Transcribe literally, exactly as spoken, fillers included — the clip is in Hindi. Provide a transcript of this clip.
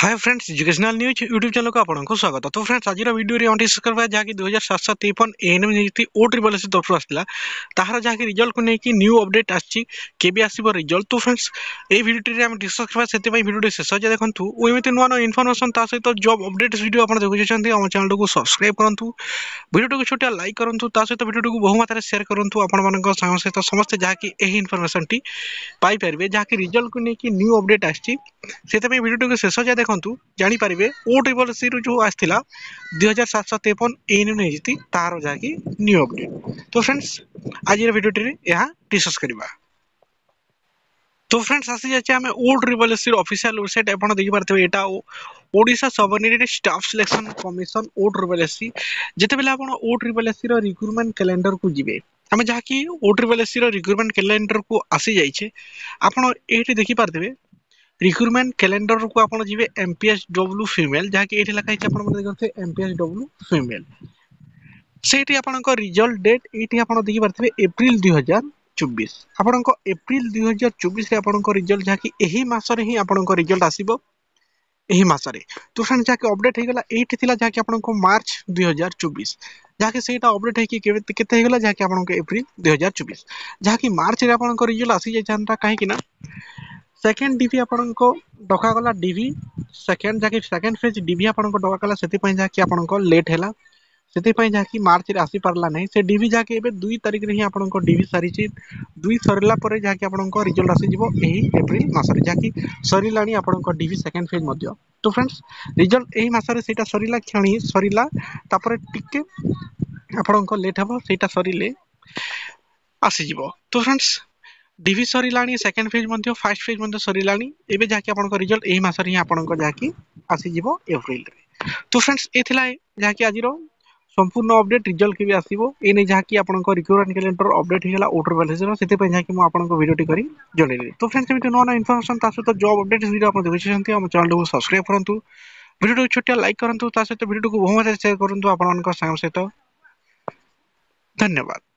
हाय friends, educational news YouTube channel को आपको स्वागत। तो फ्रेंड्स आज वीडियो रे डिस्कस करबा जहाँकि दुई हजार सात सौ तिरपन एएनएम नीति ओ ट्रिपल एस तरफ आसला ताहार जहाँकि रिजल्ट को लेकिन न्यू अपडेट आछि केबे आसीबो रिजल्ट। तो फ्रेंड्स ए वीडियो रे हम डिस्कस करबा सेते पई वीडियो शेष जाय देखंतु ओ एमिति नुवा नुवा इन्फॉर्मेशन ता सहित जॉब अपडेट वीडियो आपण देखुछन्ती हम चैनल को सब्सक्राइब करंतु, वीडियो को छोटा लाइक करंतु, ता सहित वीडियो को बहु मात्रा शेयर करंतु आपण मानक संग सहित समस्त जहाँकि एही इन्फॉर्मेशन टी पाई परबे जहाँकि रिजल्ट को लेकिन न्यू अपडेट आछि सेते पई वीडियो को शेष जाय देखंतु जानी पारिबे ओ ट्रिपल सी रु जो आस्थिला दुई हजार सात सौ तिरपन एएनएम नीति तार जहाँकि न्यू अपडेट। तो फ्रेंड्स आज वीडियो टी यहाँ डिस्कस करबा। तो फ्रेंड्स आसी जाचे हमें O triple S official website आपण देखि पारथबे एटा Odisha subordinated staff selection commission O triple S जेते बेला आपण ओ ट्रिपल एस रो रिक्रूटमेंट कैलेंडर को जिवे हमें जहाँकि ओ ट्रिपल एस रो रिक्रूटमेंट कैलेंडर को आसी जाइछे आपण एठी देखि पारथबे रिक्रूटमेंट कैलेंडर को आपण जिवे एमपीएसडब्ल्यू फीमेल जहाँकि एठी लिखा है आपण मन देखते एमपीएसडब्ल्यू फीमेल सेठी आपण को रिजल्ट डेट एठी आपण देखि पारथबे अप्रैल दुई हजार चौबीस आपण को अप्रैल दुई हजार चौबीस रे आपण को रिजल्ट जहाँकि एही मास रे ही आपण को रिजल्ट आसीबो एही मास रे। तो फ्रेंड जहाँकि अपडेट हे गला एठी थिला जहाँकि आपण को मार्च दुई हजार चौबीस जहाँकि सेटा अपडेट है कि केते केते हे गला जहाँकि आपण को अप्रैल दुई हजार चौबीस जहाँकि मार्च रे आपण को रिजल्ट आसी जाय जानता काहे कि ना सेकेंड डीवी आपण को डका गला डीवी सेकेंड जाके सेकेंड फेज डीवी आपण को डका गला सेति पय जाके आपण को लेट हैला सेति पय जाके मार्च रे आसी पारला नै से डीवी जाके एबे दो तारिख रे ही आपण को डीवी सारी छि दो सरला परे जाके आपण को रिजल्ट आसी जिवो एही अप्रैल मास रे जाके सरिलानी आपण को डीवी सेकेंड फेज मध्य। तो फ्रेंड्स रिजल्ट एही मास रे सेटा सरिला क्षणी सरिला तापरे टिके आपण को लेट हबो सेटा सरिले आसी जिवो। तो फ्रेंड्स डीवी सरिलानी सेकेंड फेज मध्य फर्स्ट फेज मध्य सरिलानी एबे जाके आपण को रिजल्ट एही मास रे आपण को जाके आसी जिवो अप्रैल रे। तो फ्रेंड्स एथिला जाके आजिरो संपूर्ण अपडेट रिजल्ट के भी आसीबो ए नै जाके आपण को रिक्रूटमेंट कैलेंडर अपडेट हेला ओटर वैल्यूज रो सेते पय जाके मु आपण को वीडियो टी करी जणैली। तो फ्रेंड्स एमिति नोना इन्फॉर्मेशन ता सहित जॉब अपडेट वीडियो आपण देखुछन्ती हम चैनल को सब्सक्राइब करंतु, वीडियो को छोटा लाइक करंतु, ता सहित वीडियो को बहुत शेयर करंतु आपण मानक संग सहित। धन्यवाद।